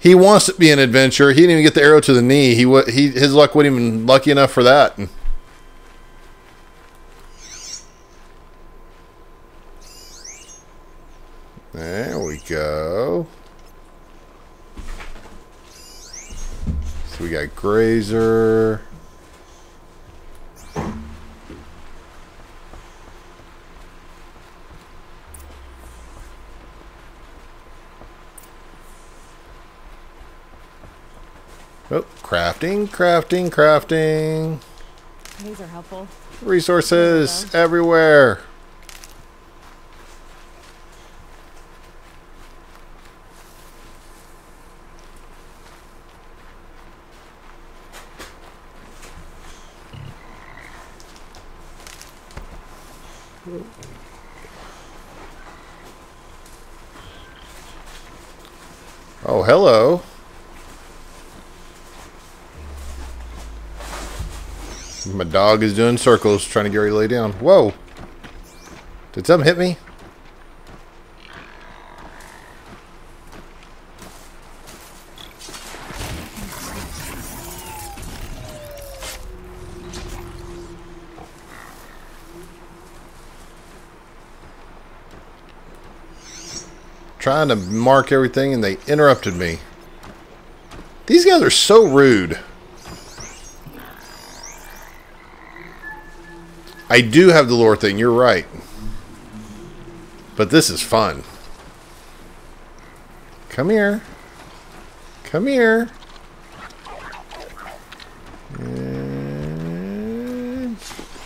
He wants to be an adventurer. He didn't even get the arrow to the knee. His luck wasn't even lucky enough for that. There we go. So we got Grazer. Oh, crafting. These are helpful. Resources everywhere. Oh, hello. My dog is doing circles, trying to get ready to lay down. Whoa. Did something hit me? Trying to mark everything and they interrupted me. These guys are so rude. I do have the lore thing, you're right. But this is fun. Come here. Come here. And...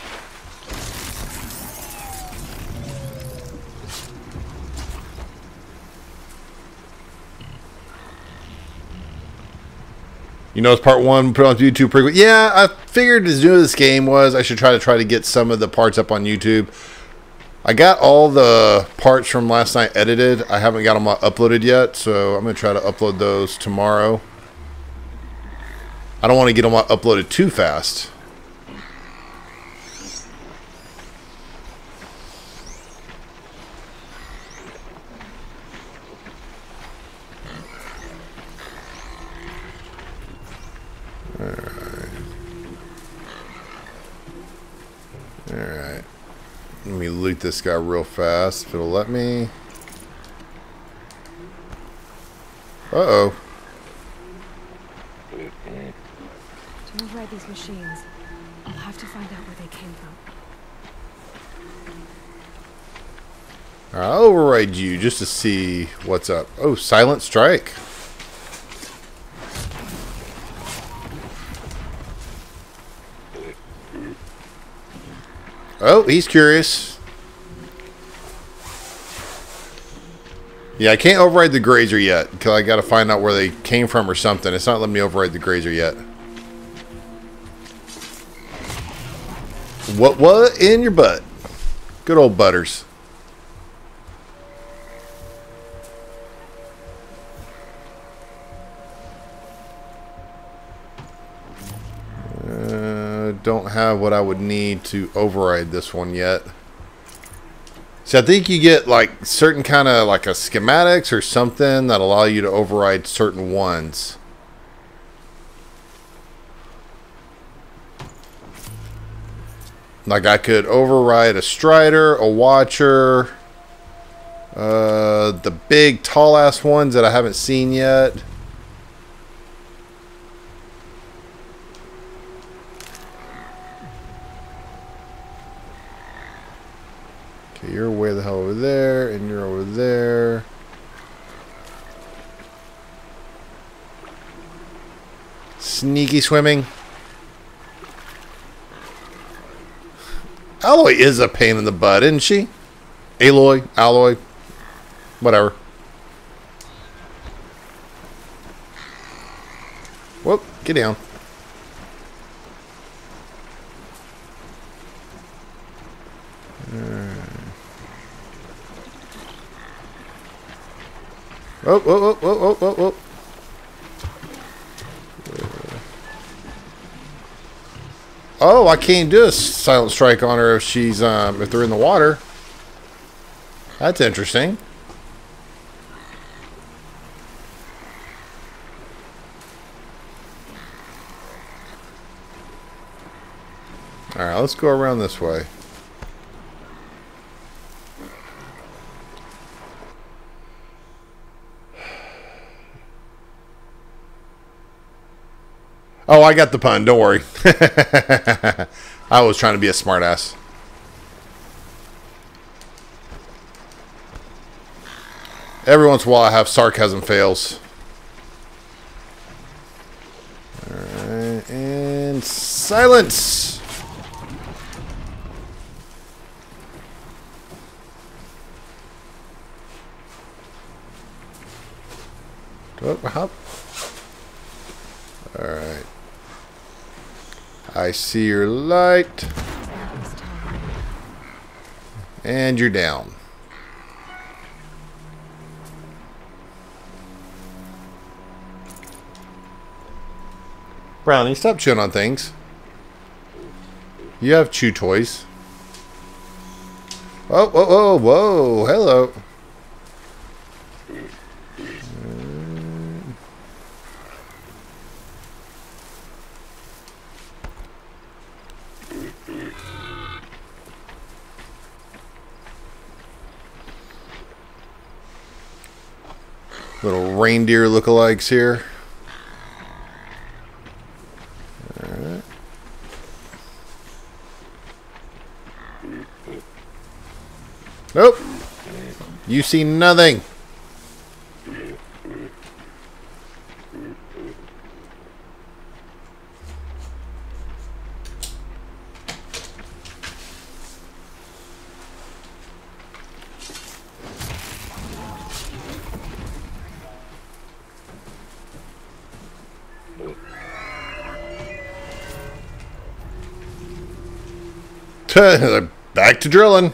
You know, it's part one, put on YouTube pretty quick. Yeah, I figured as new as this game was, I should try to get some of the parts up on YouTube. I got all the parts from last night edited. I haven't got them uploaded yet, so I'm going to try to upload those tomorrow. I don't want to get them uploaded too fast. Alright. Let me loot this guy real fast, if it'll let me. Uh-oh. To override these machines, I'll have to find out where they came from. I'll override you just to see what's up. Oh, Silent Strike. Oh, he's curious. Yeah, I can't override the Grazer yet because I got to find out where they came from or something. It's not letting me override the Grazer yet. What in your butt? Good old Butters. Don't have what I would need to override this one yet. So I think you get like certain kind of like a schematics or something that allow you to override certain ones. Like I could override a Strider, a Watcher, the big tall ass ones that I haven't seen yet. Okay, you're way the hell over there, and you're over there. Sneaky swimming. Alloy is a pain in the butt, isn't she? Aloy, Alloy, whatever. Whoop, get down. Oh, oh, oh, oh, oh, oh, oh. Oh, I can't do a silent strike on her if she's if they're in the water. That's interesting. Now let's go around this way. Oh, I got the pun. Don't worry. I was trying to be a smartass. Every once in a while I have sarcasm fails. Alright, and silence! Oh, hop. Alright. I see your light. And you're down. Brownie, stop chewing on things. You have chew toys. Oh, whoa, whoa, whoa, hello. Little reindeer lookalikes here. Alright. Nope. You see nothing. Back to drilling.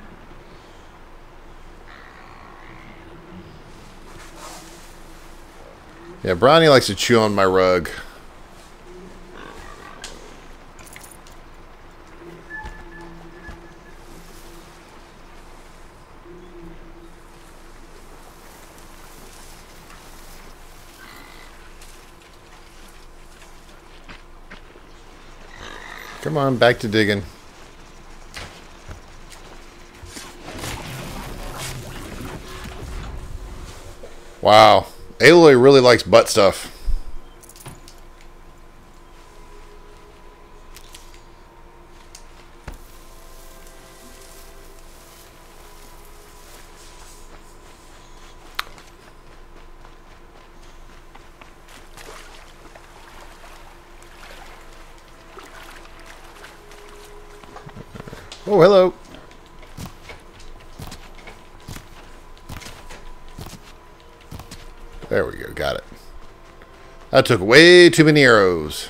Yeah, Brownie likes to chew on my rug. Come on, back to digging. Wow. Aloy really likes butt stuff. Oh, hello. There we go. Got it. That took way too many arrows.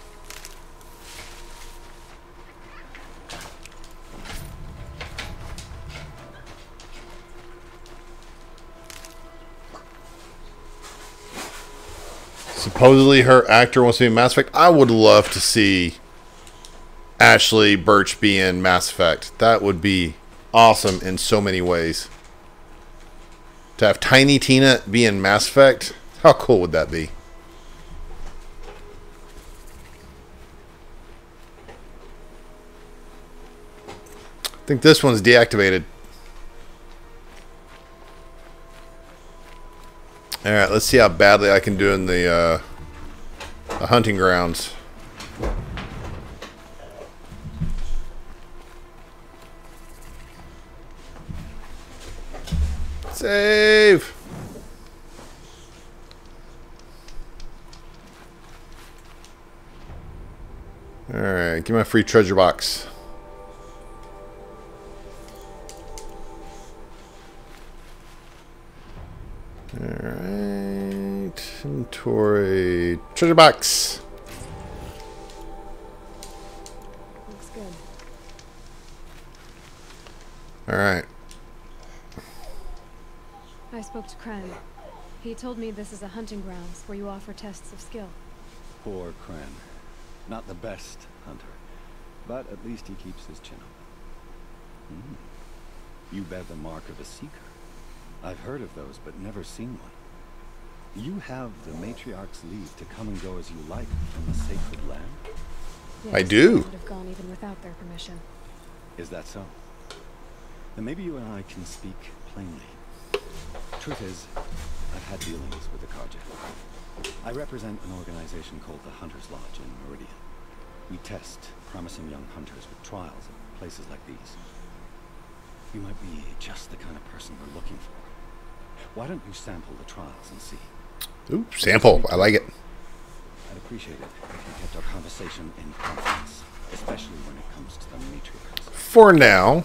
Supposedly her actor wants to be in Mass Effect. I would love to see Ashley Birch be in Mass Effect. That would be awesome in so many ways. To have Tiny Tina be in Mass Effect, how cool would that be? I think this one's deactivated. Alright, let's see how badly I can do in the hunting grounds. Save! Alright, give me my free treasure box. Alright, inventory, treasure box. Looks good. Alright. I spoke to Kren. He told me this is a hunting grounds where you offer tests of skill. Poor Kren. Not the best hunter, but at least he keeps his chin up. You bear the mark of a seeker. I've heard of those, but never seen one. You have the Matriarch's leave to come and go as you like from the sacred land? Yes, I do. Would have gone even without their permission. Is that so? Then maybe you and I can speak plainly. Truth is, I've had dealings with the Carja. I represent an organization called the Hunter's Lodge in Meridian. We test promising young hunters with trials at places like these. You might be just the kind of person we're looking for. Why don't you sample the trials and see? Ooh, sample. I like it. I'd appreciate it if you kept our conversation in confidence, especially when it comes to the matriarchs. For now,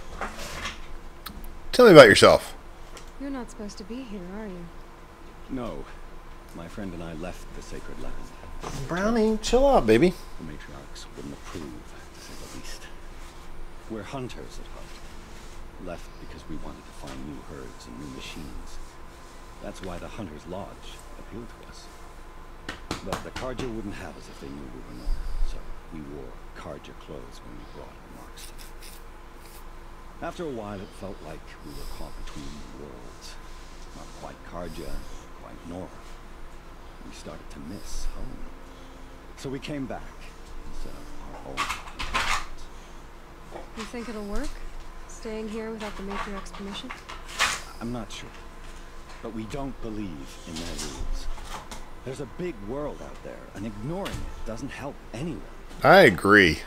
tell me about yourself. You're not supposed to be here, are you? No. My friend and I left the sacred land. Brownie, chill out, baby. The matriarchs wouldn't approve, to say the least. We're hunters at heart. Left because we wanted to find new herds and new machines. That's why the Hunter's Lodge appealed to us. But the Carja wouldn't have us if they knew we were Nora, so we wore Carja clothes when we brought our marks to them. After a while, it felt like we were caught between worlds. Not quite Carja, quite Nora. We started to miss home. So we came back instead of our own hunting. You think it'll work? Staying here without the matriarch's permission? I'm not sure. But we don't believe in their rules. There's a big world out there, and ignoring it doesn't help anyone. I agree.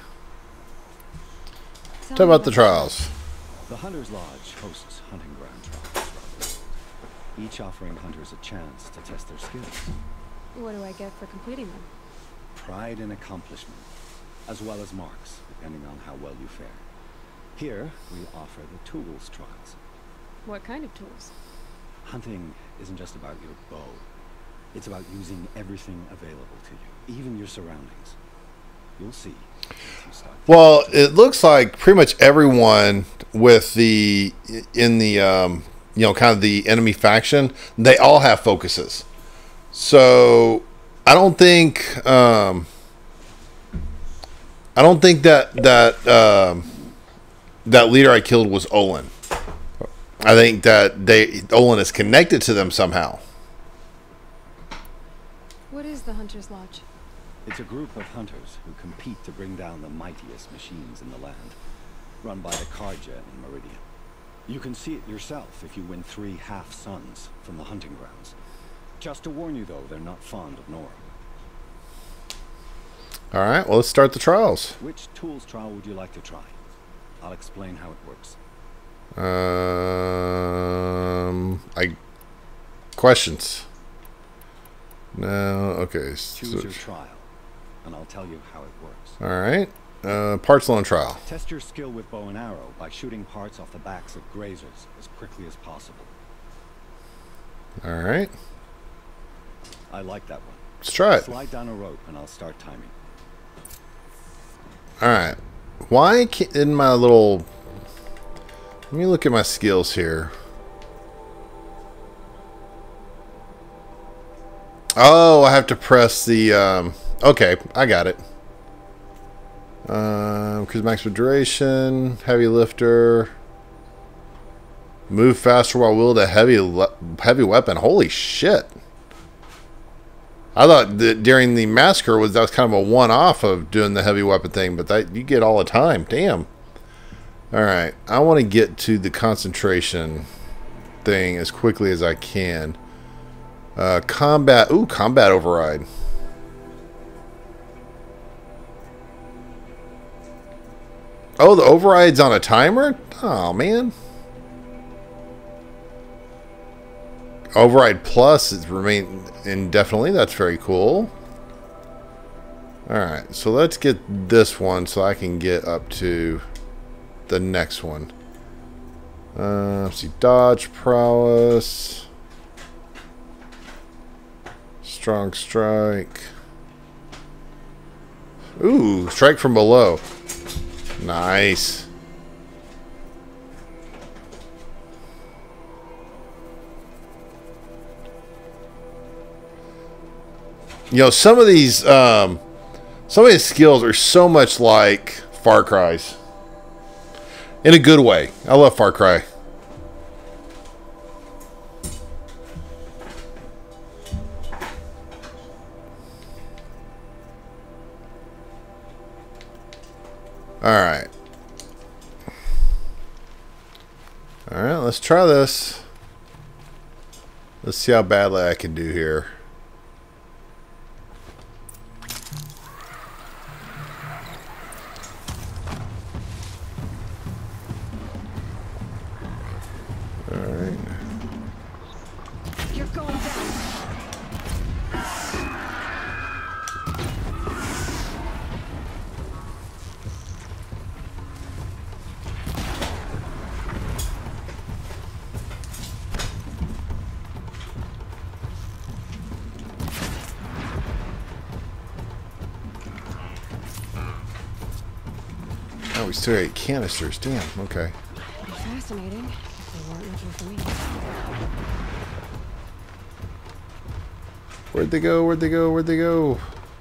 Tell Tell me about the trials. The Hunter's Lodge hosts hunting ground trials around the world, each offering hunters a chance to test their skills. What do I get for completing them? Pride and accomplishment, as well as marks, depending on how well you fare. Here, we offer the tools trials. What kind of tools? Hunting isn't just about your bow. It's about using everything available to you, even your surroundings. You'll see once you start. Well, it looks like pretty much everyone with the in the you know, kind of the enemy faction, they all have focuses. So I don't think that that leader I killed was Olin. I think that Olin is connected to them somehow. What is the Hunter's Lodge? It's a group of hunters who compete to bring down the mightiest machines in the land, run by the Carja in Meridian. You can see it yourself if you win 3 half-suns from the hunting grounds. Just to warn you, though, they're not fond of Nora. All right, well, let's start the trials. Which tools trial would you like to try? I'll explain how it works. Questions. No, okay. Choose your trial, and I'll tell you how it works. All right. Parts loan trial. Test your skill with bow and arrow by shooting parts off the backs of grazers as quickly as possible. All right. I like that one. Let's try it. Slide down a rope, and I'll start timing. All right. Why can't, in my little... Let me look at my skills here. Oh, I have to press the... okay, I got it. Because maximum duration, heavy lifter, move faster while wielding a heavy weapon. Holy shit! I thought that during the massacre that was kind of a one-off of doing the heavy weapon thing, but that you get all the time. Damn. All right, I want to get to the concentration thing as quickly as I can. Combat. Ooh, combat override. Oh, the override's on a timer? Oh, man. Override plus is remain indefinitely. That's very cool. Alright, so let's get this one so I can get up to the next one. Let's see. Dodge, prowess. Strong strike. Ooh, strike from below. Nice. You know, some of these skills are so much like Far Cry's. In a good way. I love Far Cry. Alright. Alright, let's try this. Let's see how badly I can do here. Alright. You're going down. Oh, we still got canisters. Damn, okay. Fascinating. If they weren't looking for me. Where'd they go? Where'd they go? Where'd they go?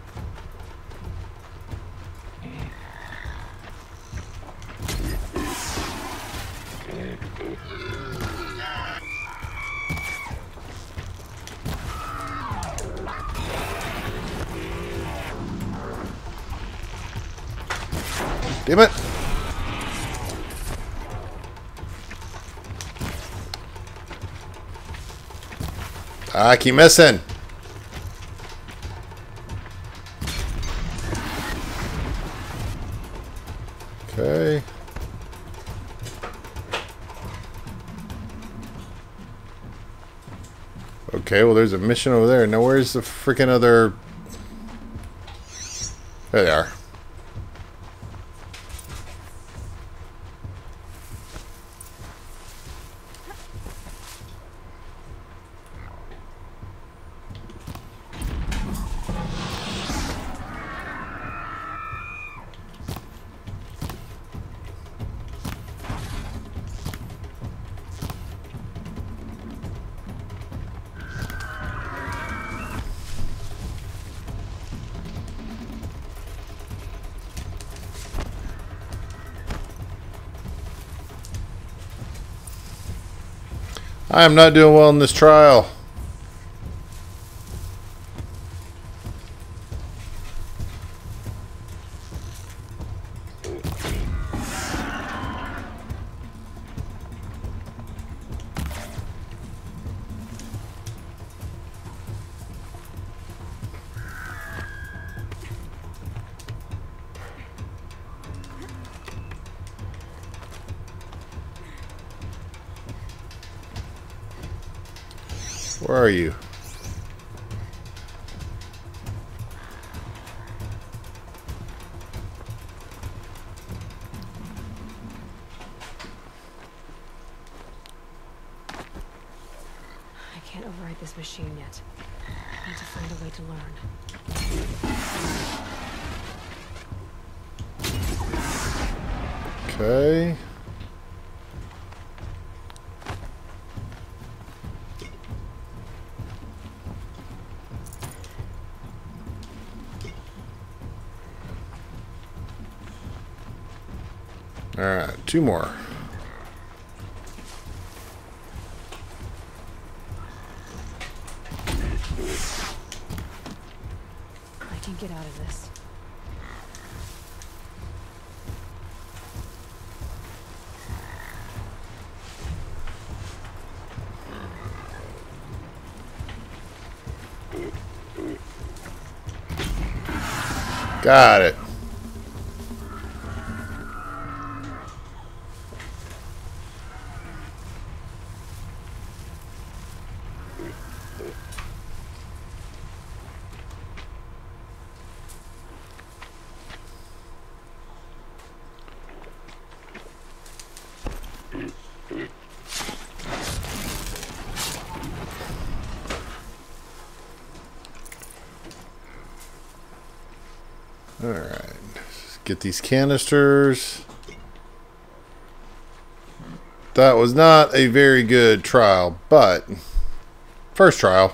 Damn it! I keep missing. Okay. Okay, well there's a mission over there. Now where's the freaking other... There they are. I am not doing well in this trial. Where are you? I can't override this machine yet. I need to find a way to learn. Okay. Alright, two more. I can get out of this. Got it. Alright, get these canisters. That was not a very good trial, but first trial.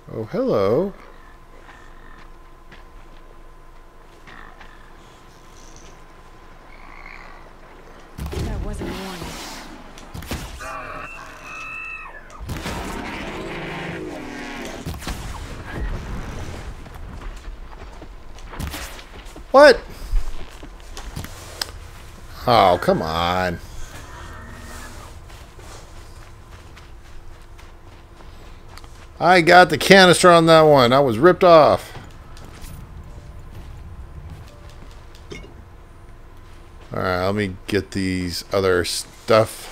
Oh, hello. That wasn't a warning. What? Oh, come on. I got the canister on that one. I was ripped off. Alright, let me get these other stuff.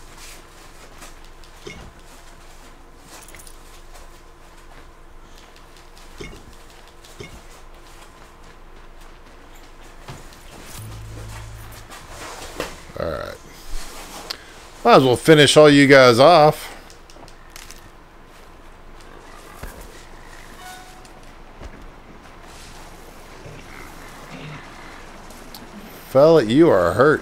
Alright. Might as well finish all you guys off. Fella, you are hurt.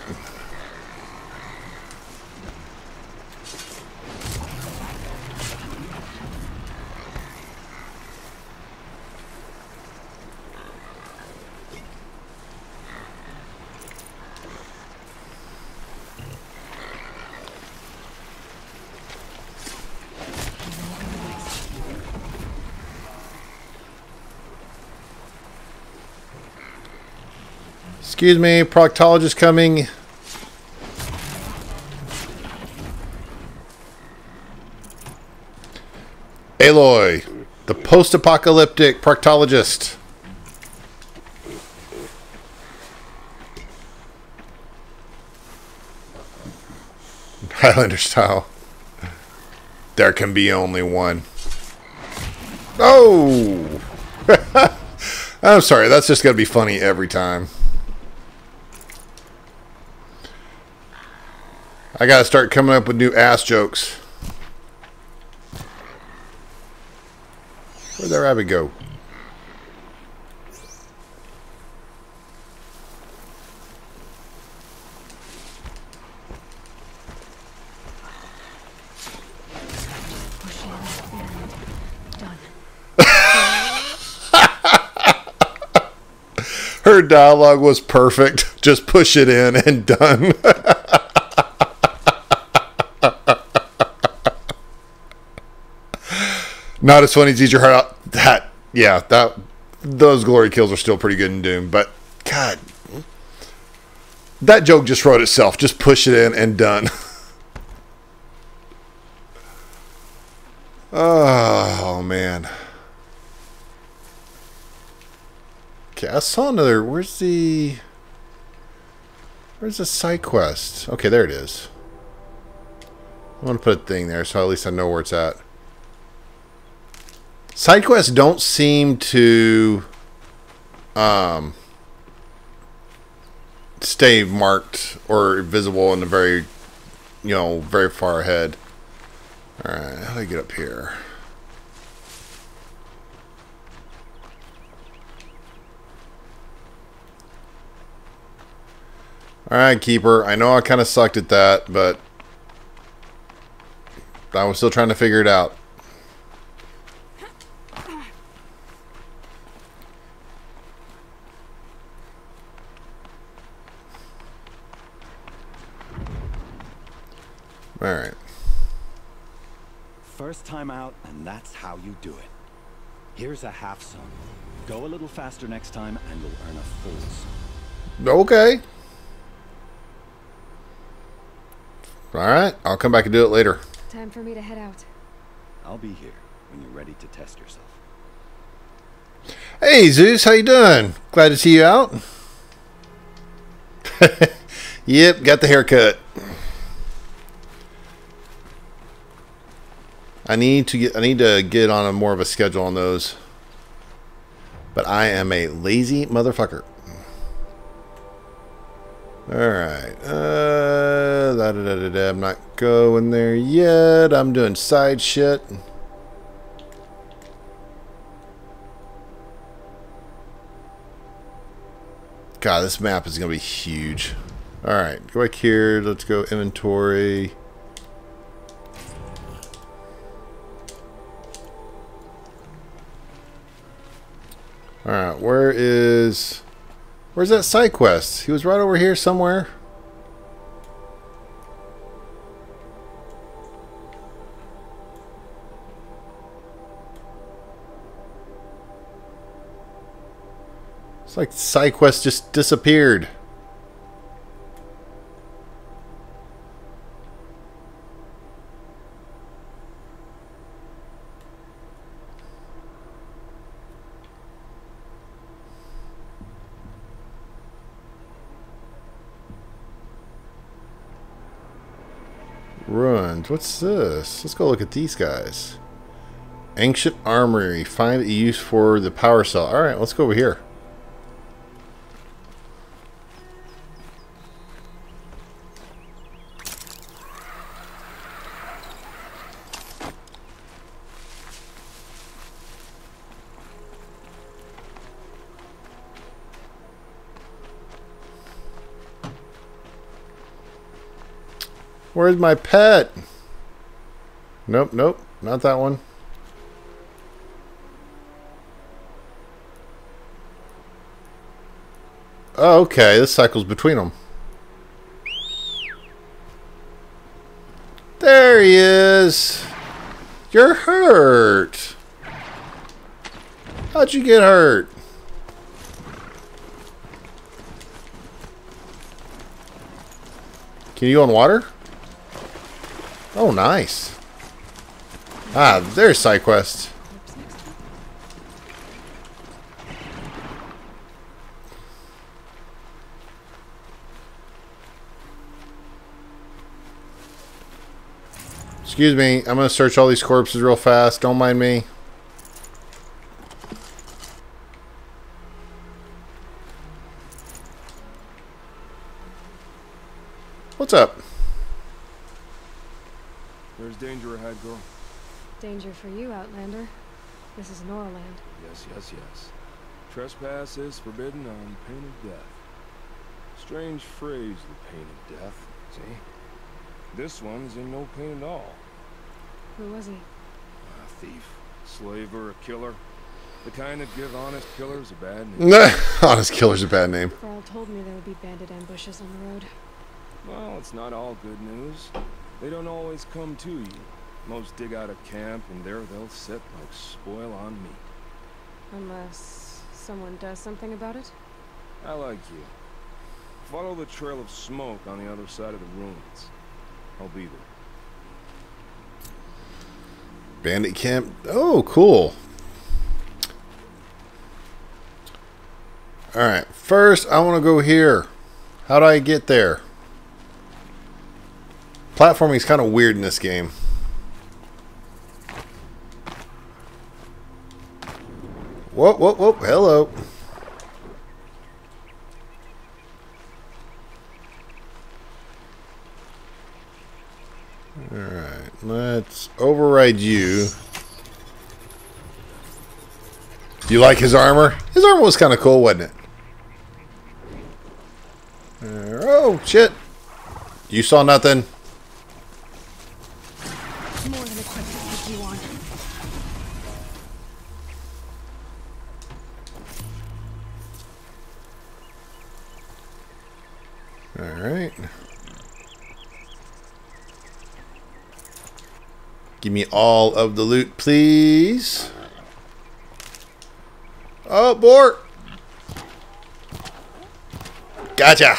Excuse me, proctologist coming. Aloy, the post-apocalyptic proctologist. Highlander style. There can be only one. Oh! I'm sorry, that's just gonna be funny every time. I gotta start coming up with new ass jokes. Where'd that rabbit go? Her dialogue was perfect. Just push it in and done. Not as funny as Eat Your Heart Out. Those glory kills are still pretty good in Doom, but God, that joke just wrote itself. Just push it in and done. Oh man. Okay, I saw another. Where's the side quest? Okay, there it is. I want to put a thing there so at least I know where it's at. Side quests don't seem to stay marked or visible in the very, very far ahead. Alright, how do I get up here? Alright, Keeper. I know I kind of sucked at that, but I was still trying to figure it out. Alright. First time out, and that's how you do it. Here's a half sun. Go a little faster next time, and you'll earn a full sun. Okay. Alright, I'll come back and do it later. Time for me to head out. I'll be here when you're ready to test yourself. Hey Zeus, how you doing? Glad to see you out. Yep, got the haircut. I need to get on a more of a schedule on those. But I am a lazy motherfucker. Alright. I'm not going there yet. I'm doing side shit. God, this map is going to be huge. Alright, go back here. Let's go inventory. Alright, where's that side quest? He was right over here somewhere. It's like side quest just disappeared. Ruins. What's this? Let's go look at these guys. Ancient Armory. Find a use for the power cell. Alright, let's go over here. Where's my pet? Nope, nope, not that one. Oh, okay, this cycles between them. There he is. You're hurt. How'd you get hurt? Can you go in water? Oh, nice. Ah, there's side quest. Excuse me, I'm gonna search all these corpses real fast. Don't mind me. What's up? There's danger ahead, girl. Danger for you, Outlander. This is Norland. Yes, yes, yes. Trespass is forbidden on pain of death. Strange phrase, the pain of death. See? This one's in no pain at all. Who was he? A thief, slaver, a killer. The kind that give honest killers a bad name. Honest killer's a bad name. Thrall told me there would be bandit ambushes on the road. Well, it's not all good news. They don't always come to you. Most dig out of camp, and there they'll sit like spoil on meat. Unless someone does something about it? I like you. Follow the trail of smoke on the other side of the ruins. I'll be there. Bandit camp. Oh, cool. Alright, first I want to go here. How do I get there? Platforming is kind of weird in this game. Whoa, whoa, whoa, hello. Alright, let's override you. Do you like his armor? His armor was kind of cool, wasn't it? Oh, shit. You saw nothing. More than equipped to take you on. Alright. Give me all of the loot, please. Oh, boar! Gotcha!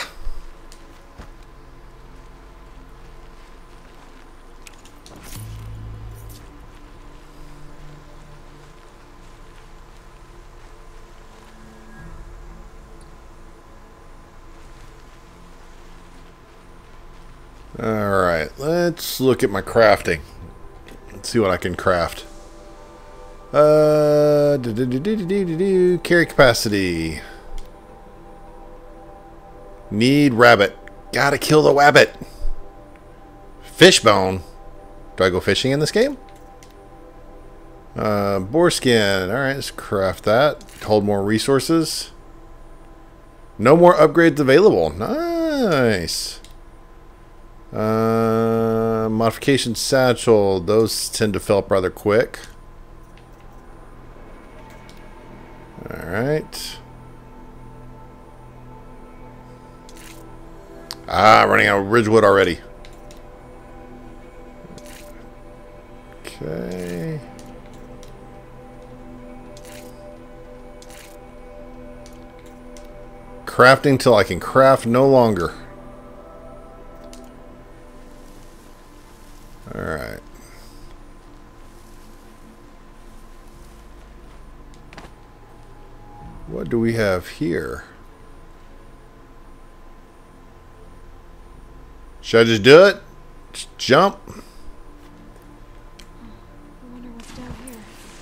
Alright, let's look at my crafting. Let's see what I can craft. Carry capacity. Need rabbit. Gotta kill the wabbit. Fishbone. Do I go fishing in this game? Boar skin. Alright, let's craft that. Hold more resources. No more upgrades available. Nice. Modification satchel. Those tend to fill up rather quick. Alright. Ah, running out of Ridgewood already. Okay. Crafting till I can craft no longer. Alright. What do we have here? Should I just do it? Just jump? I wonder what's down here.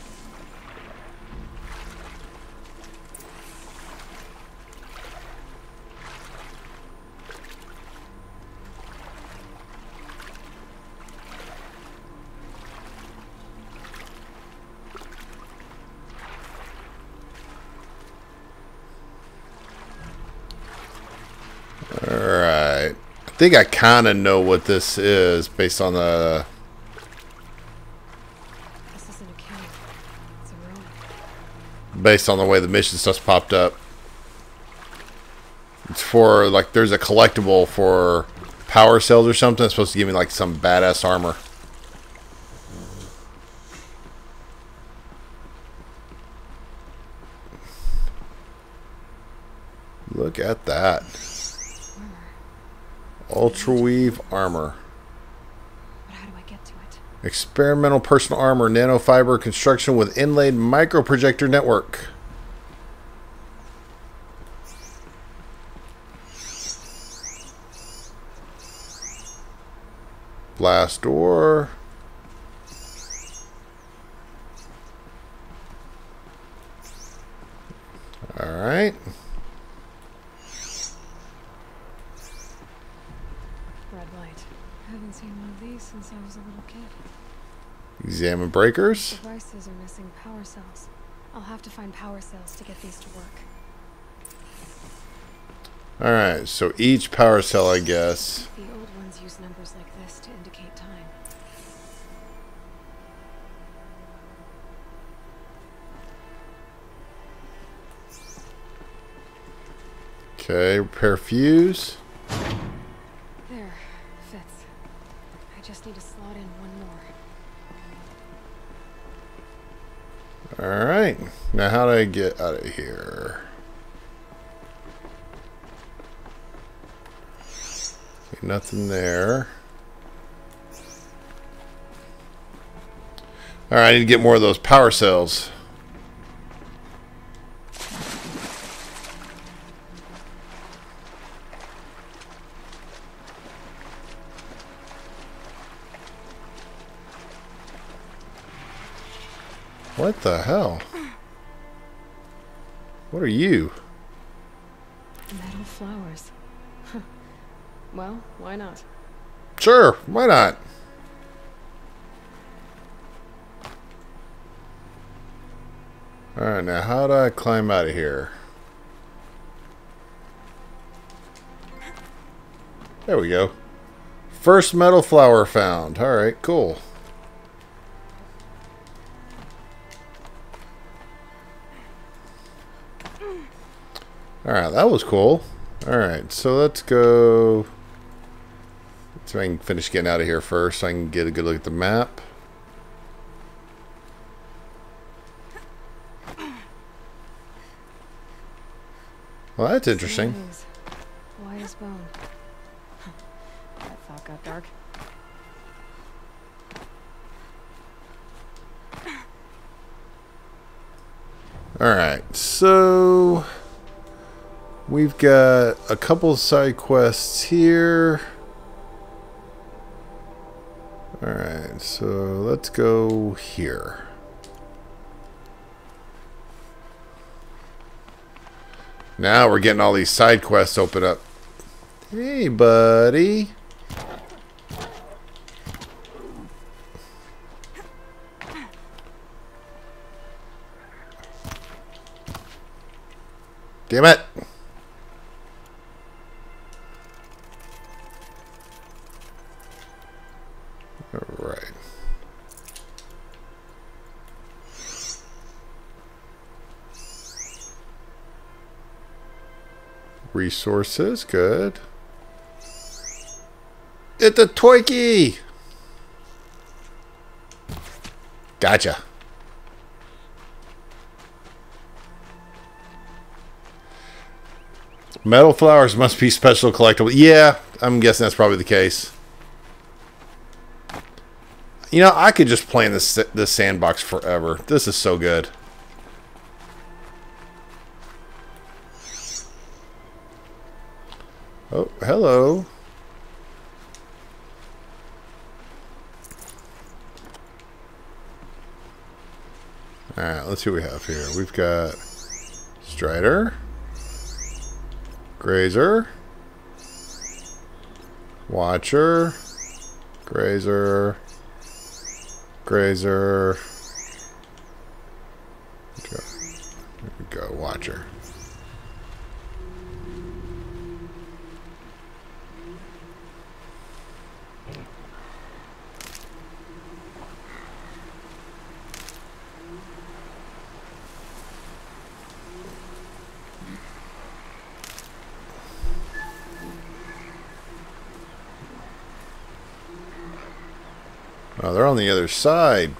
Alright. I think I kind of know what this is based on the... This isn't a cave. It's a ruin. Based on the way the mission stuff's popped up. It's for, like, there's a collectible for power cells or something. It's supposed to give me, like, some badass armor. Look at that. Ultra Weave armor. But how do I get to it? Experimental personal armor, nanofiber construction with inlaid microprojector network. Blast door. All right. Red light. I haven't seen one of these since I was a little kid. Examine breakers. Devices are missing power cells. I'll have to find power cells to get these to work. All right, so each power cell, I guess. The old ones use numbers like this to indicate time. Okay, repair fuse. There. Fits. I just need to slot in one more. All right, now how do I get out of here? Okay, nothing there. All right, I need to get more of those power cells. What the hell? What are you? Metal flowers. Well, why not? Sure, why not? Alright, now how do I climb out of here? There we go. First metal flower found. Alright, cool. Alright, that was cool. Alright, so let's go... So I can finish getting out of here first so I can get a good look at the map. Well, that's interesting. White as bone. That thought got dark. Alright, so... We've got a couple side quests here. Alright, so let's go here. Now we're getting all these side quests open up. Hey, buddy. Damn it. Alright. Resources, good. It's a Twikey! Gotcha. Metal flowers must be special collectible. Yeah, I'm guessing that's probably the case. You know, I could just play in this sandbox forever. This is so good. Oh, hello. Alright, let's see what we have here. We've got Strider, Grazer, Watcher, Grazer, Grazer. There we go, Watcher. Oh, they're on the other side.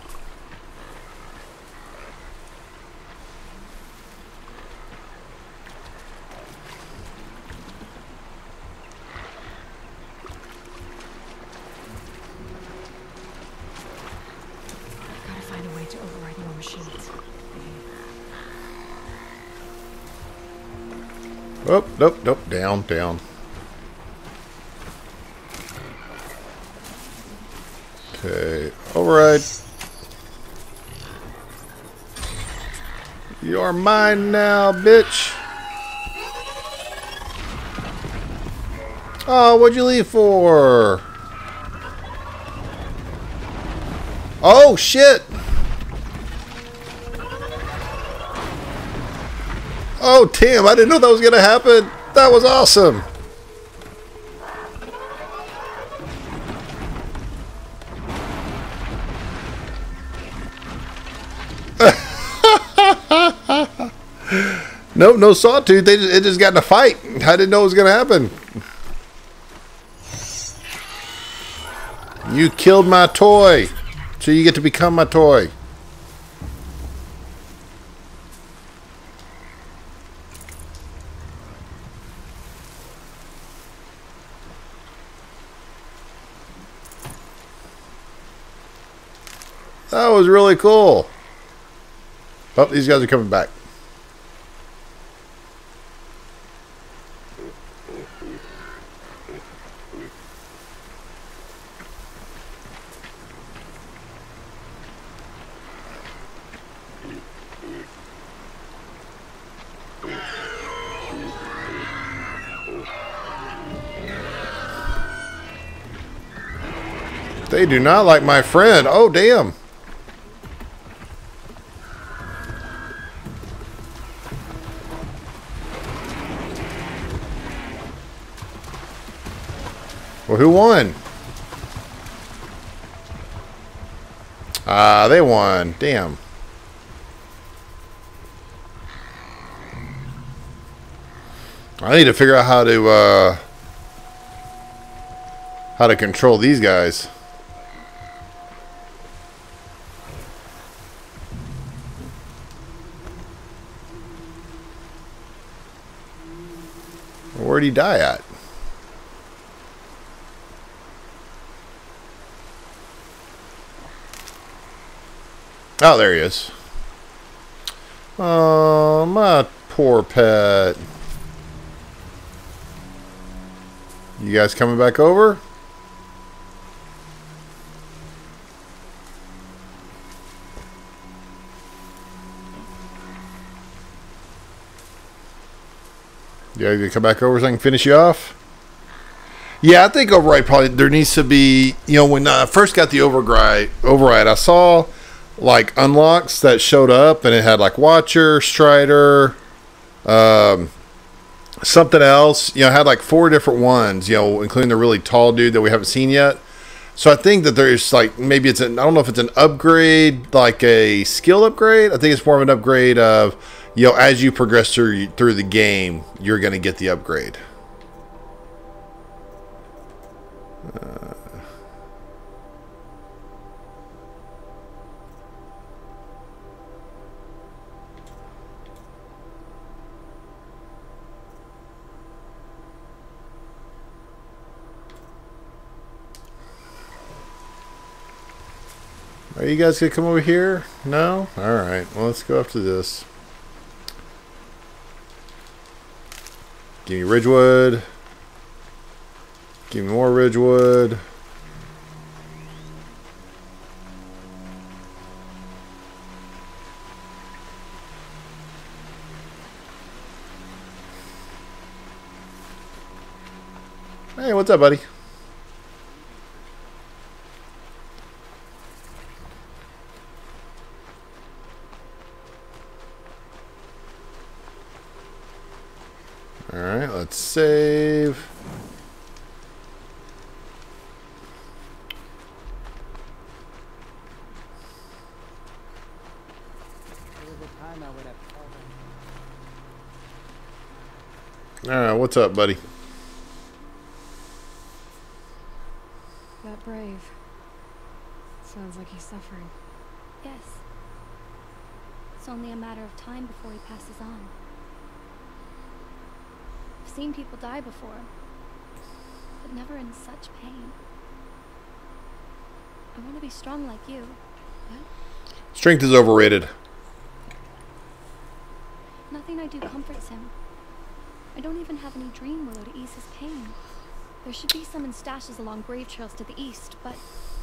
Gotta find a way to override more machines. Oh, nope, nope, down, down. Okay, override. You're mine now, bitch. Oh, what'd you leave for? Oh, shit. Oh, damn, I didn't know that was going to happen. That was awesome. Nope, no sawtooth. It just got in a fight. I didn't know it was going to happen. You killed my toy, so you get to become my toy. That was really cool. Oh, these guys are coming back. They do not like my friend. Oh, damn. Well, who won? They won. Damn. I need to figure out how to control these guys. Where'd he die at? Oh, there he is. Oh, my poor pet. You guys coming back over? Yeah, you gonna come back over so I can finish you off? Yeah, I think override probably there needs to be. You know, when I first got the override, I saw like unlocks that showed up, and it had like Watcher, Strider, something else. You know, it had like 4 different ones. You know, including the really tall dude that we haven't seen yet. So I think that there's like maybe it's I don't know if it's an upgrade, like a skill upgrade. I think it's more of an upgrade of You know, as you progress through the game, you're going to get the upgrade. Are you guys going to come over here? No? Alright. Well, let's go after this. Give me Ridgewood. Give me more Ridgewood. Hey, what's up, buddy? Alright, let's save. Alright, what's up, buddy? That brave. Sounds like he's suffering. Yes. It's only a matter of time before he passes on. I've seen people die before, but never in such pain. I want to be strong like you. What? Strength is overrated. Nothing I do comforts him. I don't even have any dream willow to ease his pain. There should be some in stashes along grave trails to the east, but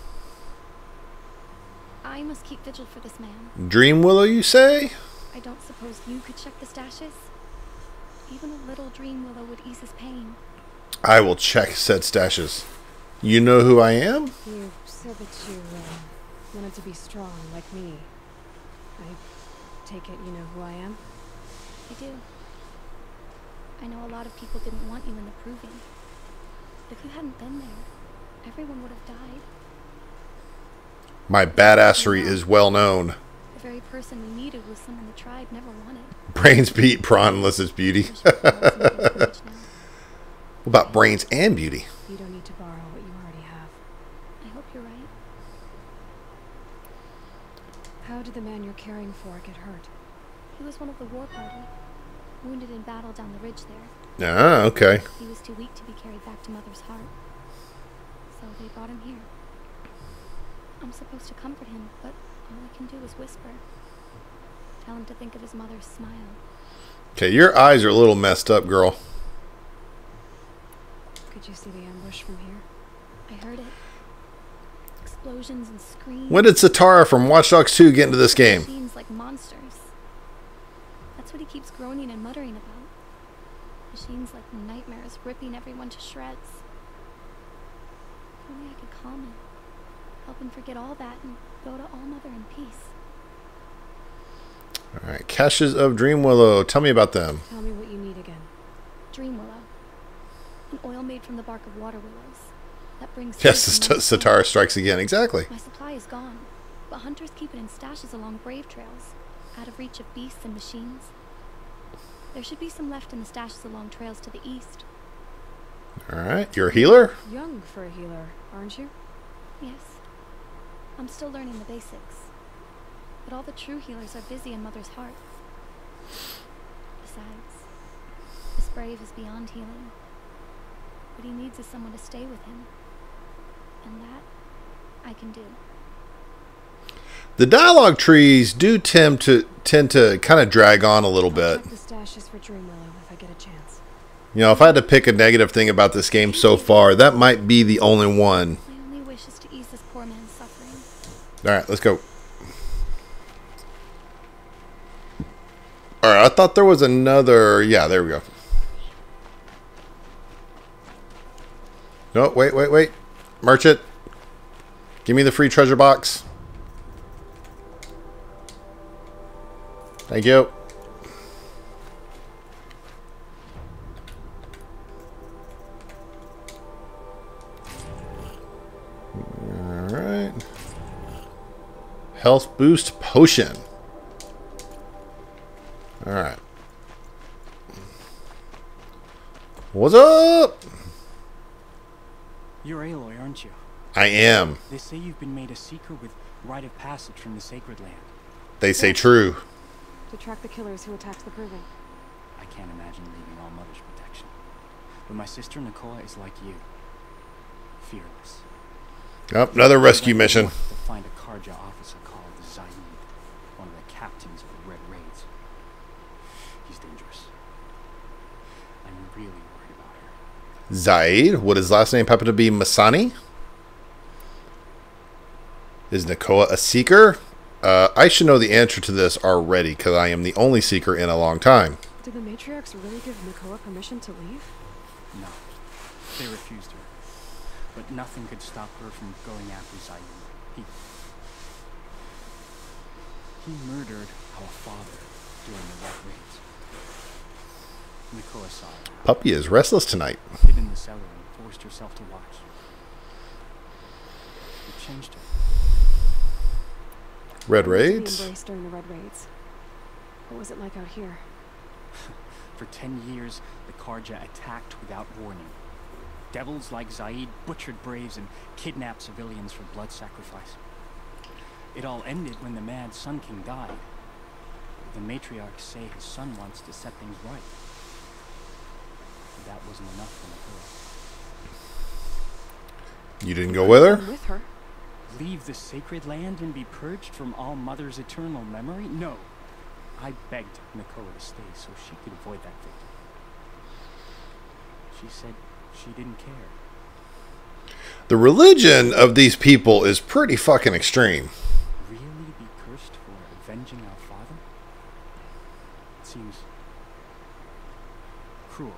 I must keep vigil for this man. Dream Willow, you say? I don't suppose you could check the stashes? Even a little dream willow would ease his pain. I will check said stashes. You know who I am? You said that you wanted to be strong like me. I take it you know who I am? I do. I know a lot of people didn't want you in the proving. But if you hadn't been there, everyone would have died. My badassery is well known. The very person we needed was someone the tribe never wanted. Brains beat prawn unless it's beauty. What about brains and beauty? You don't need to borrow what you already have. I hope you're right. How did the man you're caring for get hurt? He was one of the war party, wounded in battle down the ridge there. Ah, okay. He was too weak to be carried back to Mother's heart. So they brought him here. I'm supposed to comfort him, but all I can do is whisper. Tell him to think of his mother's smile. Okay, your eyes are a little messed up, girl. Could you see the ambush from here? I heard it. Explosions and screams. When did Satara from Watch Dogs 2 get into this game? Machines like monsters. That's what he keeps groaning and muttering about. Machines like nightmares ripping everyone to shreds. If only I could calm him. Help him forget all that and go to All Mother in peace. Alright, caches of Dream Willow. Tell me about them. Tell me what you need again. Dream willow. An oil made from the bark of water willows. That brings Yes, peace and Satara strikes again. Exactly. My supply is gone, but hunters keep it in stashes along brave trails, out of reach of beasts and machines. There should be some left in the stashes along trails to the east. Alright, you're a healer? Young for a healer, aren't you? Yes. I'm still learning the basics. But all the true healers are busy in Mother's heart. Besides, this brave is beyond healing. What he needs is someone to stay with him. And that, I can do. The dialogue trees do tend to kind of drag on a little I'll bit. check the stashes for Dream Willow if I get a chance. You know, if I had to pick a negative thing about this game so far, that might be the only one. My only wish is to ease this poor man's suffering. Alright, let's go. Alright, I thought there was another... Yeah, there we go. No, wait. Merchant. Give me the free treasure box. Thank you. Alright. Health boost potion. Alright. What's up? You're Aloy, aren't you? I am. They say you've been made a seeker with rite of passage from the Sacred Land. They say true. To track the killers who attacked the Proving. I can't imagine leaving All Mother's protection. But my sister Nakoa is like you. Fearless. Yep, another rescue mission. To find a Karja officer called Zaid, one of the captains of the Red Raids. He's dangerous. I'm really worried about her. Zaid? Would his last name happen to be Masani? Is Nakoa a seeker? I should know the answer to this already, because I am the only seeker in a long time. Did the Matriarchs really give Nakoa permission to leave? No. They refused her. But nothing could stop her from going after Zaid. He murdered our father during the Red Raids. Nakoa saw it. Puppy is restless tonight. Hid in the cellar and forced herself to watch. It changed her. Red What was to be Raids? embraced during the Red Raids. What was it like out here? For 10 years, the Karja attacked without warning. Devils like Zaid butchered braves and kidnapped civilians for blood sacrifice. It all ended when the Mad Sun King died. The matriarchs say his son wants to set things right. But that wasn't enough for Nakoa. You didn't go with her? I'm with her. Leave the sacred land and be purged from All Mother's eternal memory? No. I begged Nakoa to stay so she could avoid that fate. She said she didn't care. The religion of these people is pretty fucking extreme. Really be cursed for avenging our father? It seems cruel.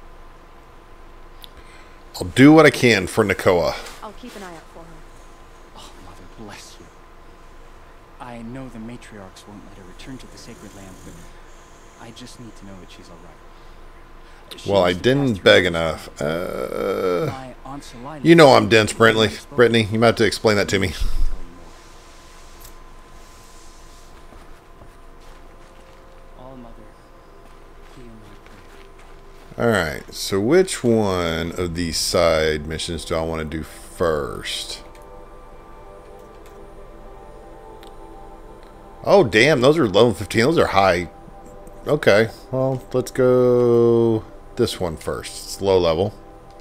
I'll do what I can for Nakoa. I'll keep an eye out for her. Oh, Mother bless you. I know the matriarchs won't let her return to the sacred land, but I just need to know that she's alright. Well, I didn't beg enough. My Aunt Selina, You know I'm dense, Brittany. You might have to explain that to me. she can tell you more. All Mother, hear my prayer. Alright, so which one of these side missions do I want to do first? Oh, damn, those are level 15. Those are high. Okay, well, let's go this one first. It's low level.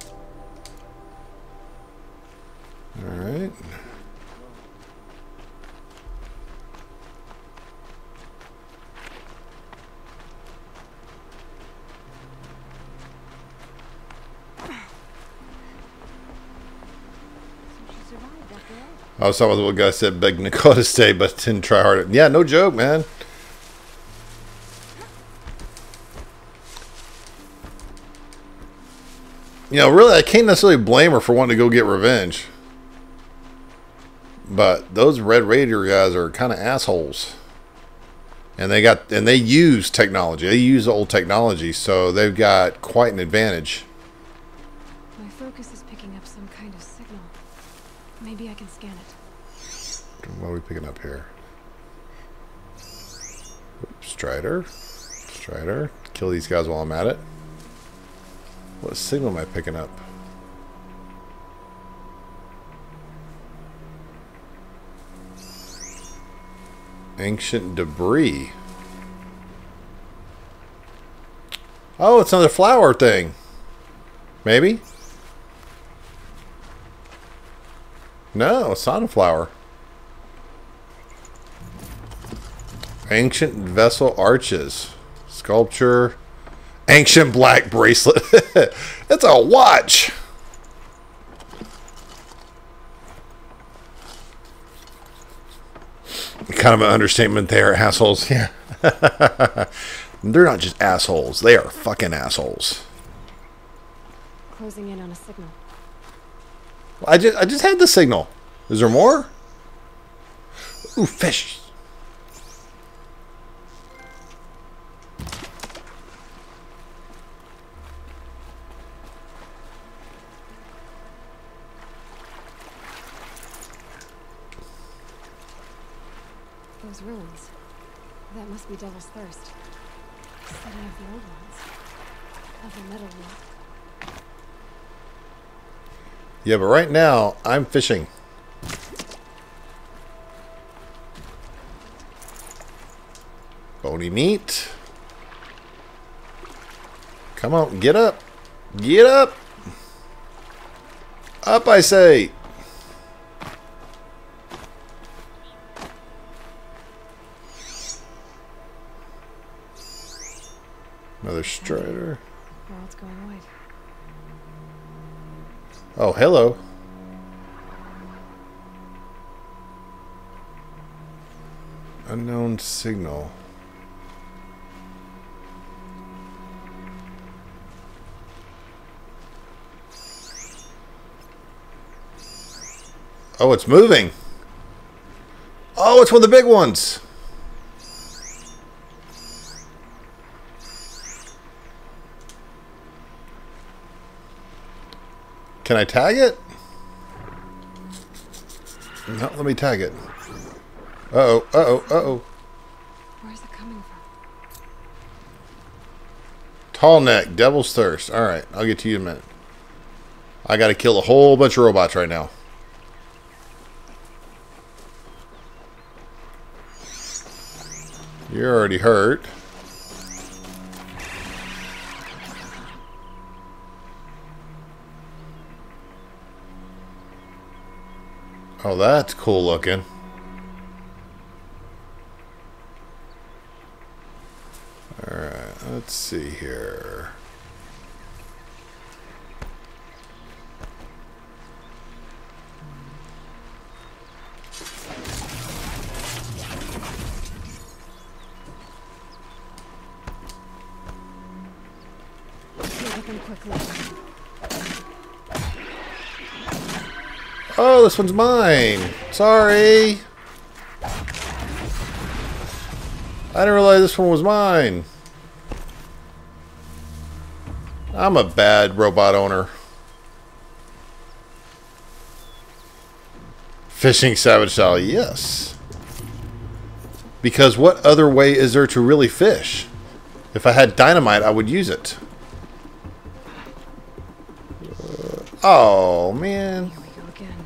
Alright. So she survived after all. I was talking about what guy said beg Nicole to stay, but didn't try harder. Yeah, no joke, man. You know, really, I can't necessarily blame her for wanting to go get revenge. But those Red Raider guys are kind of assholes. And they use technology. They use old technology, so they've got quite an advantage. My focus is picking up some kind of signal. Maybe I can scan it. What are we picking up here? Oops, Strider. Strider. Kill these guys while I'm at it. What signal am I picking up? Ancient debris. Oh, it's another flower thing. Maybe? No, it's not a flower. Ancient vessel arches. Sculpture. Ancient black bracelet. It's a watch. Kind of an understatement there, assholes. Yeah. They're not just assholes. They are fucking assholes. Closing in on a signal. I just had the signal. Is there more? Ooh, fish. Those ruins. That must be Devil's Thirst. Setting of the old ones. Of the metal wall. Yeah, but right now, I'm fishing. Bony meat. Come on, get up. Get up. Up, I say. Another strider. Now it's going white. Oh, hello. Unknown signal. Oh, it's moving. Oh, it's one of the big ones. Can I tag it? No, let me tag it. Uh-oh, uh-oh, uh-oh. Where's it coming from? Tall neck, devil's thirst. Alright, I'll get to you in a minute. I gotta kill a whole bunch of robots right now. You're already hurt. Oh, that's cool looking. Alright, let's see here. Deal with them quickly. Oh, this one's mine. Sorry. I didn't realize this one was mine. I'm a bad robot owner. Fishing savage style, yes. Because what other way is there to really fish? If I had dynamite, I would use it. Oh, man. Here we go again.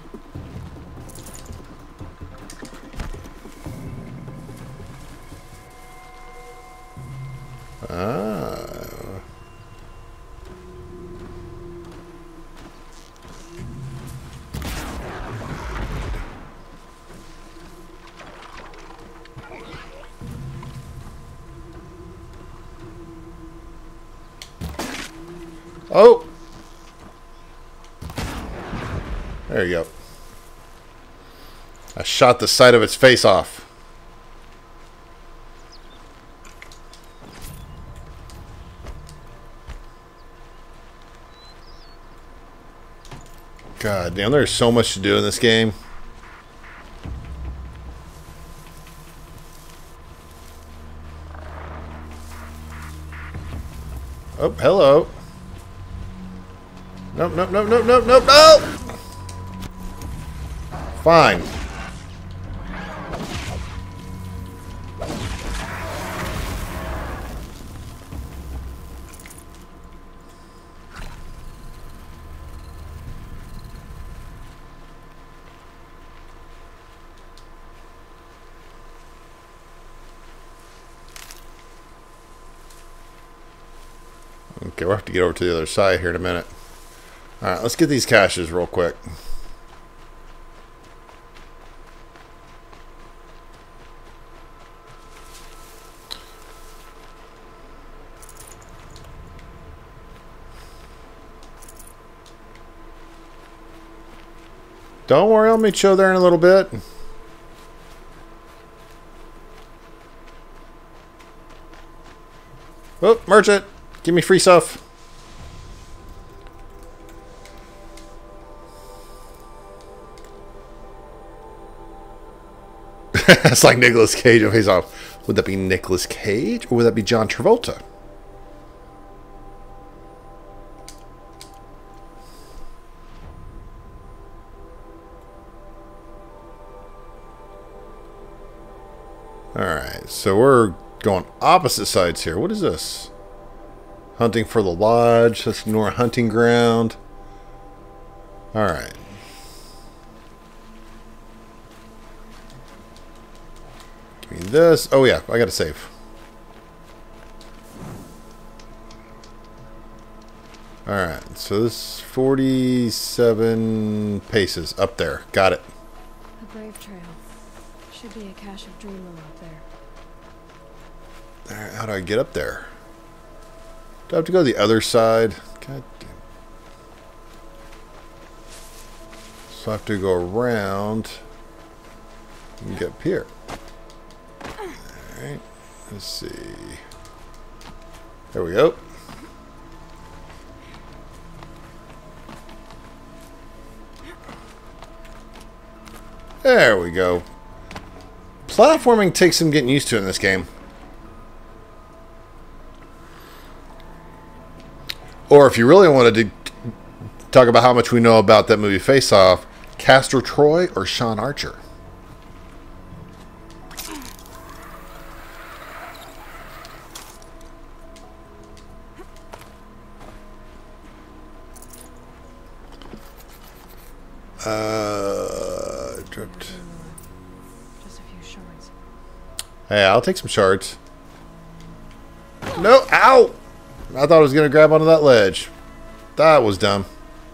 Ah. Oh. There you go. I shot the side of its face off. God damn, there's so much to do in this game. Oh, hello. Nope, nope, nope, nope, nope, nope, nope! Fine. Okay, we'll have to get over to the other side here in a minute. Alright, let's get these caches real quick. Don't worry, I'll meet you there in a little bit. Oh, merchant! Give me free stuff. It's like Nicolas Cage on Face Off. Would that be Nicolas Cage or would that be John Travolta? Alright, so we're going opposite sides here. What is this? Hunting for the lodge. Let's ignore hunting ground. Alright. Give me this. Oh yeah, I gotta save. Alright, so this 47 paces up there. Got it. The Brave Trail. Should be a cache of Dreamlow up there. Alright, how do I get up there? Do I have to go to the other side? God damn. So I have to go around and get up here. Alright, let's see. There we go. There we go. Platforming takes some getting used to in this game. Or if you really wanted to talk about how much we know about that movie Face Off, Castor Troy or Sean Archer? Dripped. Just a few shards. Hey, I'll take some shards. No, ow! I thought I was going to grab onto that ledge. That was dumb.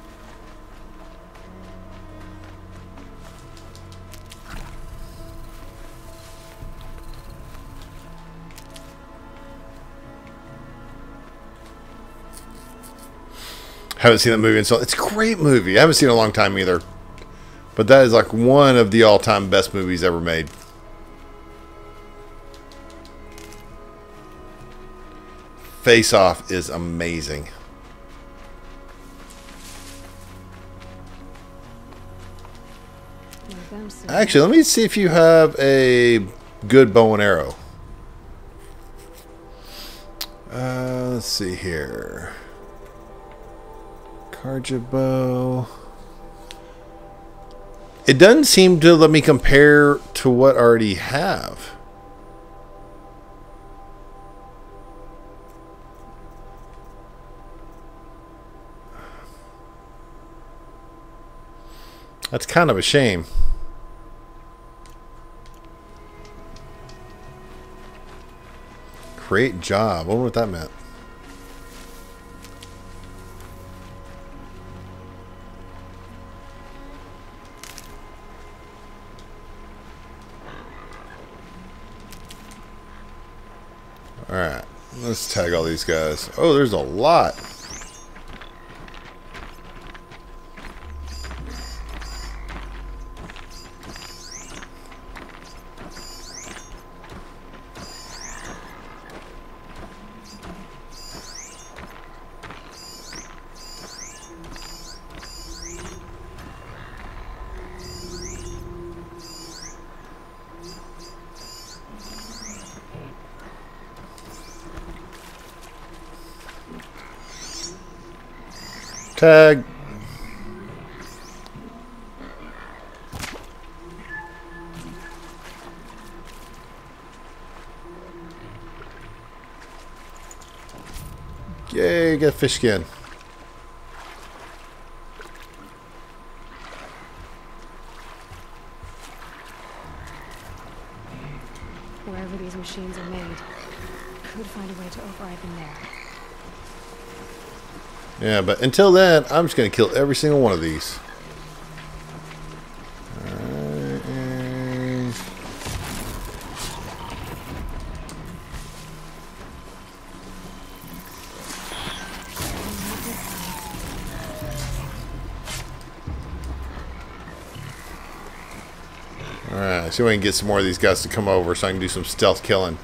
Haven't seen that movie in so it's a great movie. I haven't seen it in a long time either. But that is like one of the all-time best movies ever made. Face Off is amazing. Actually, let me see if you have a good bow and arrow. Let's see here. Karja bow. It doesn't seem to let me compare to what I already have. That's kind of a shame. Create job. I wonder what that meant. Alright, let's tag all these guys. Oh, there's a lot. Tag. Yay, get a fish skin. Wherever these machines are made, could find a way to override them there. Yeah, but until then, I'm just going to kill every single one of these. Alright, see if we can get some more of these guys to come over so I can do some stealth killing.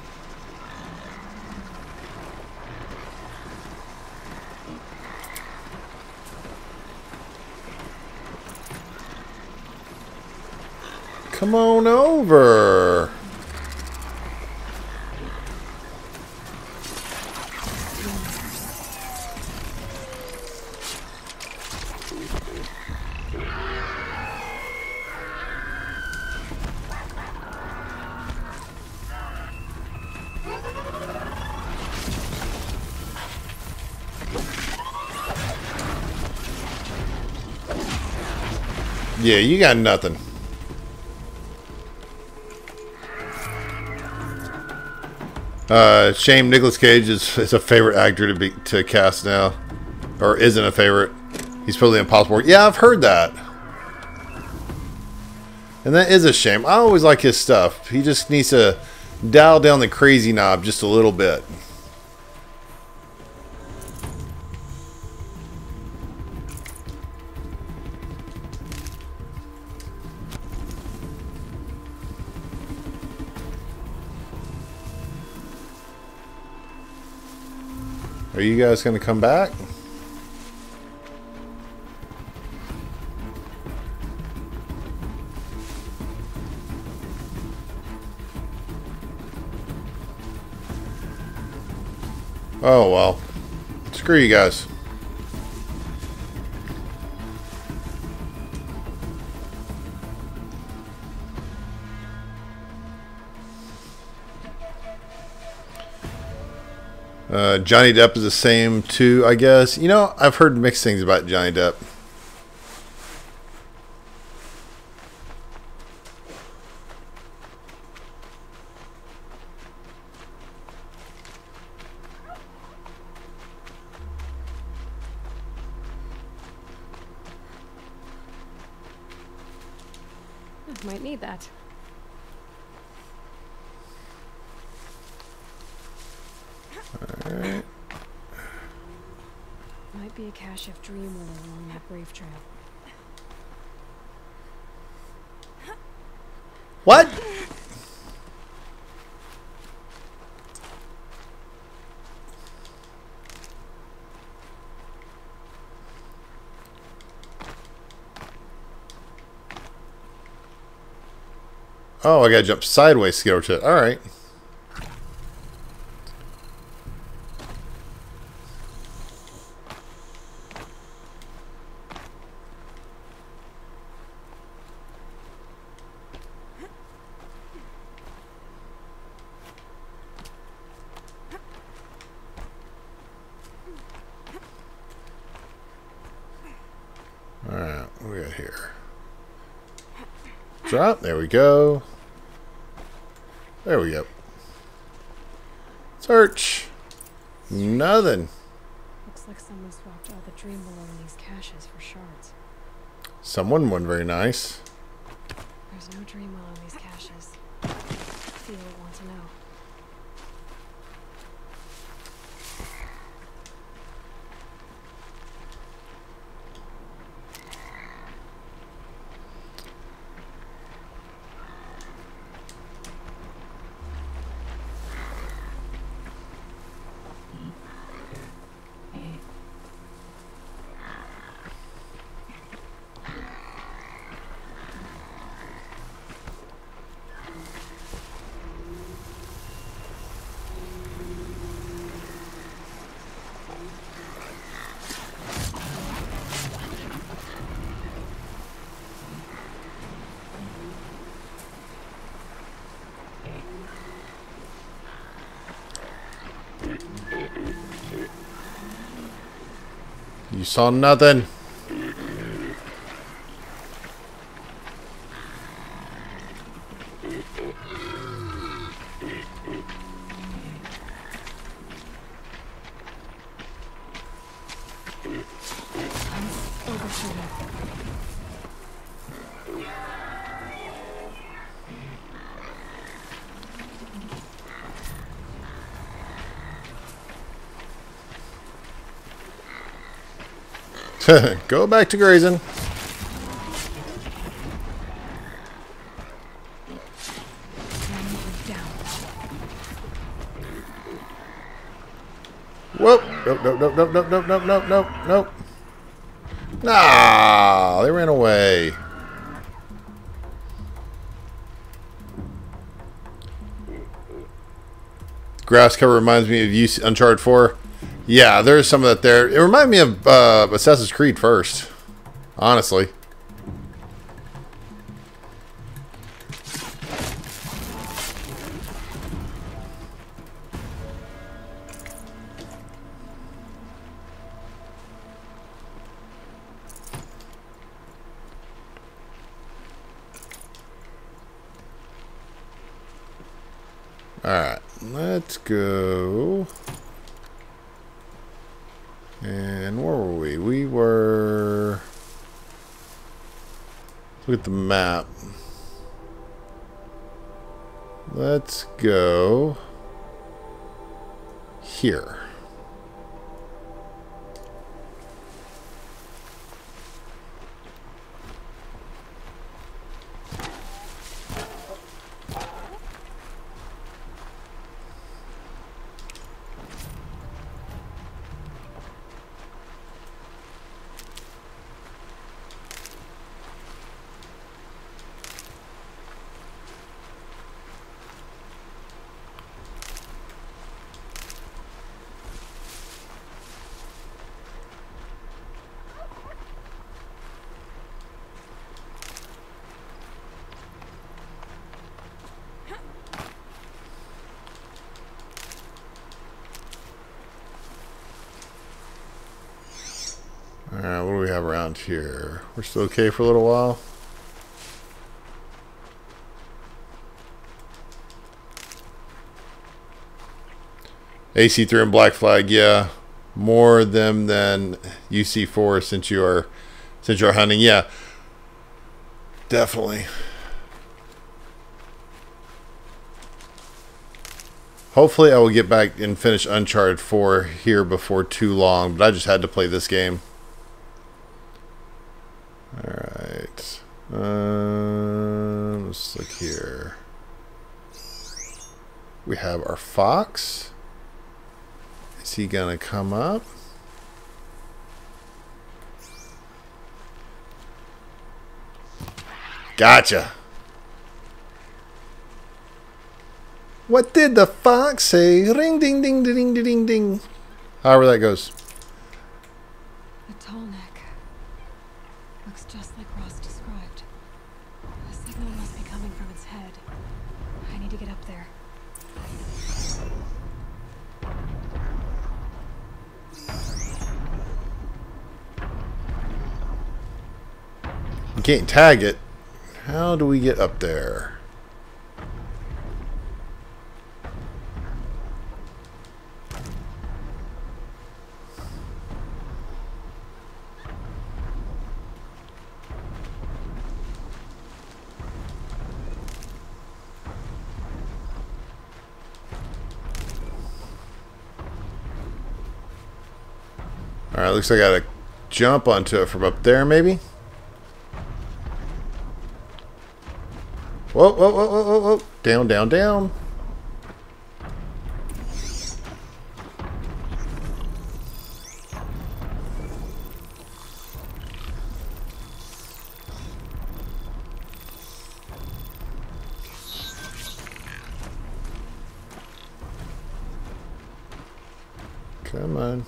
Come on over. Yeah, you got nothing. Shame Nicolas Cage is a favorite actor to cast now, or isn't a favorite. He's probably impossible. Yeah, I've heard that, and that is a shame. I always like his stuff. He just needs to dial down the crazy knob just a little bit. Are you guys going to come back? Oh, well. Screw you guys. Johnny Depp is the same too, I guess. You know, I've heard mixed things about Johnny Depp. I might need that. Alright. Might be a cache of Dreamwall along that brave trail. What? Oh, I gotta jump sideways to get over to it. Alright. Alright, what we got here? Drop, there we go. There we go. Search. Nothing. Looks like someone swapped all the Dreamwall in these caches for shards. Someone wasn't very nice. There's no Dreamwall in these caches. Feel want to know. You saw nothing. Go back to grazing. Whoop! Nope, nope, nope, nope, nope, nope, nope, nope, nope, nope. Ah, they ran away. Grass cover reminds me of Uncharted 4. Yeah, there's some of that there. It reminded me of Assassin's Creed first, honestly. Alright, let's go. And where were we? We were... Look at the map. Let's go here. Alright, what do we have around here? We're still okay for a little while. AC3 and Black Flag, yeah. More them than UC4 since you're hunting, yeah. Definitely. Hopefully I will get back and finish Uncharted 4 here before too long, but I just had to play this game. Alright. Let's look here. We have our fox. Is he gonna come up? Gotcha. What did the fox say? Ring ding ding ding ding ding ding. However that goes. A tall neck. Looks just like Ross described. A signal must be coming from its head. I need to get up there. You can't tag it. How do we get up there? Alright, looks like I gotta jump onto it from up there, maybe? Whoa, whoa, whoa, whoa, whoa, whoa. Down, down, down. Come on.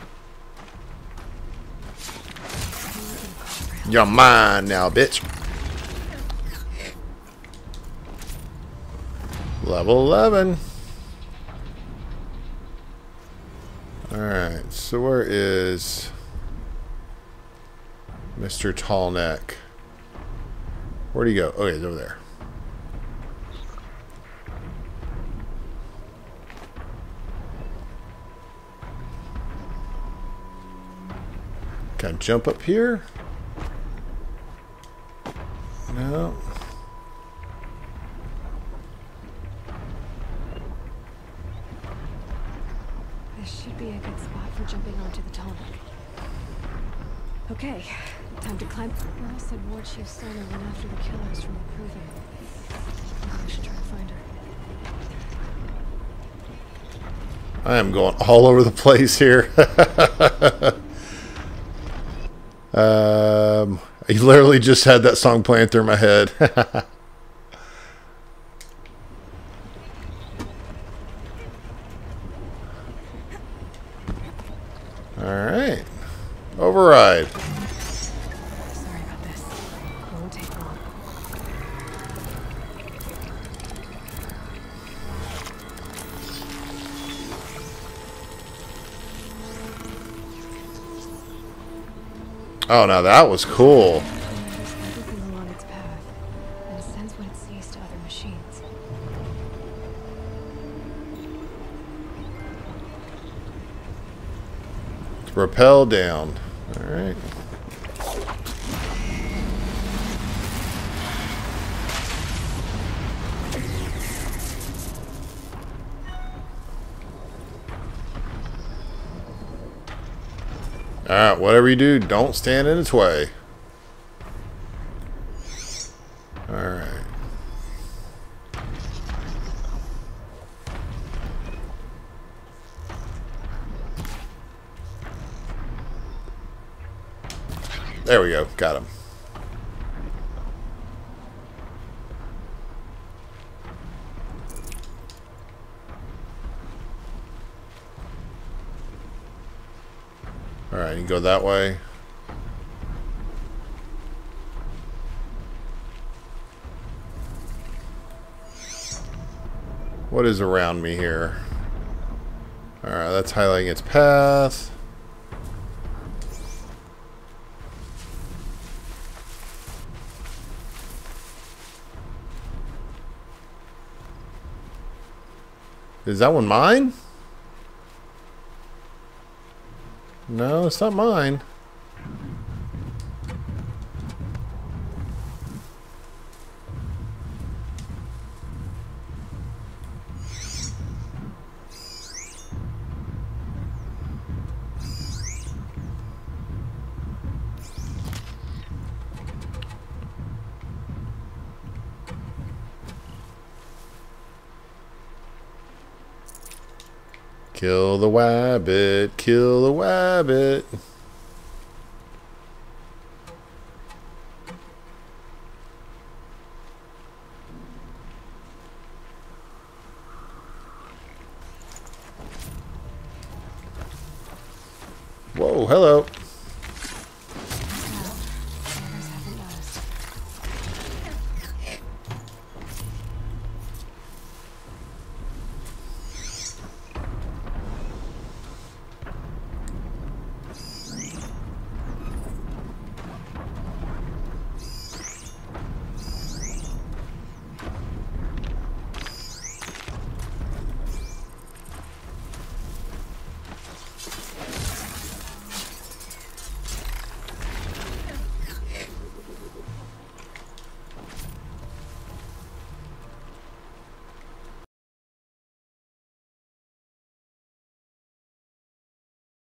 You're mine now, bitch. Level 11. Alright, so where is Mr. Tallneck? Where'd he go? Oh, yeah, he's over there. Can I jump up here? No. This should be a good spot for jumping onto the tall neck. Okay, time to climb. Earl said Ward Chief Sona went after the killers from the Proving. I should try to find her. I am going all over the place here. I literally just had that song playing through my head. Alright. Override. Sorry about this. It won't take long. Oh, now that was cool. There's everything along its path, and it sends what it sees to other machines. Rappel down. Alright. Alright, whatever you do, don't stand in its way. Alright. There we go. Got him. Alright, you can go that way. What is around me here? Alright, that's highlighting its path. Is that one mine? No, it's not mine. Kill the wabbit, kill the wabbit. Whoa, hello.